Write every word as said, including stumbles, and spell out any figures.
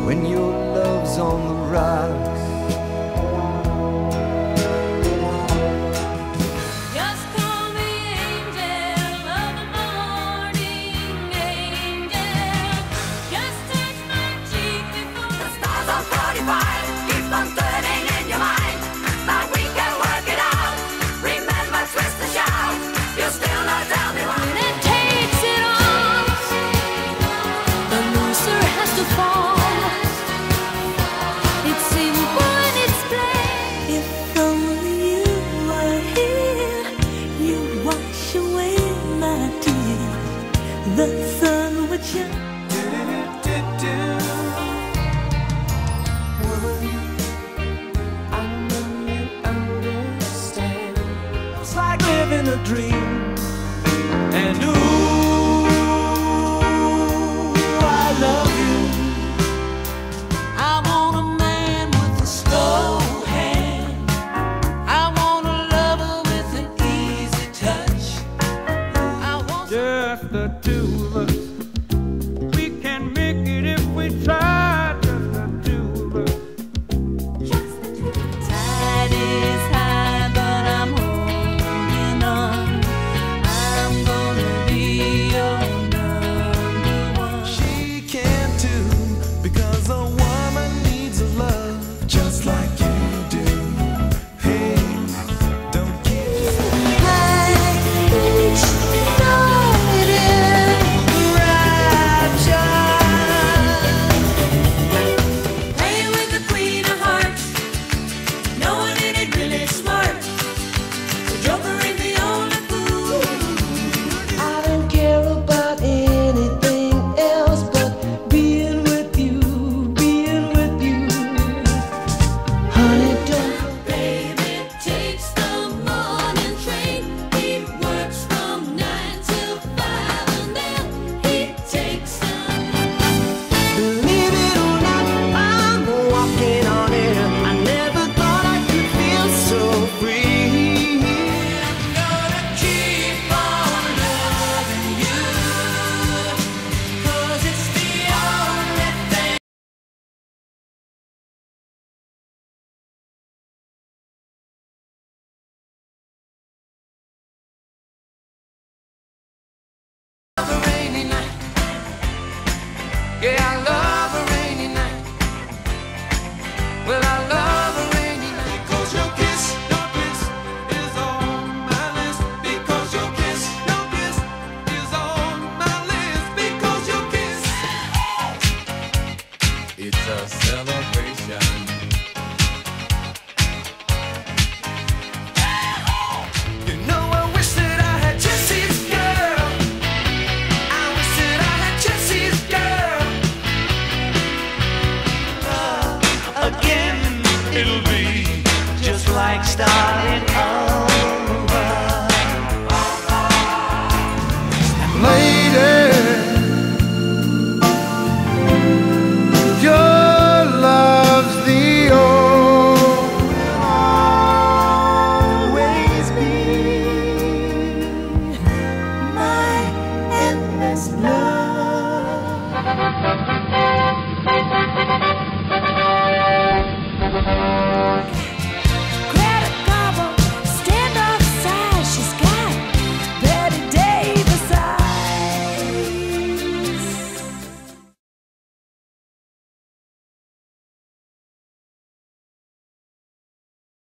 when your love's on the rise. Just call me angel of the morning, angel. Just touch my cheek before the stars are forty-five. Keep on turning in your mind, but we can work it out. Remember, twist and shout. You still not tell me why. When it takes it all, the loser has to fall. It's simple and it's plain. If only you were here, you'd wash away my tears. The sun would shine. Woman, I know you understand. It's like living a dream. And ooh, I love you. I want a man with a slow hand. I want a lover with an easy touch. I want Just the two of us. We can make it if we try. Just the two of us. just the truth. Tide is high, but I'm holding on. I'm gonna be your number one. She can too, because a woman needs a love just like you do. Hey, don't give Playing with the queen of hearts, no one in it really smart. The joker ain't the only fool. I don't care about anything else but being with you, being with you. Honey, don't Baby takes the morning train. He works from nine till five, and then he takes some. Believe it or not, I'm walking on air. I never thought I could feel so free. I'm gonna keep on loving you, 'cause it's the only thing. Love a rainy night. Yeah, I love a rainy night. Well, I love a rainy night. Because your kiss, your kiss is on my list. Because your kiss, your kiss is on my list. Because your kiss. It's a celebration. You know, I wish that I had Jesse's girl. I wish that I had Jesse's girl. Again, it'll be just like starting over. Lady, your love's the always be my endless love.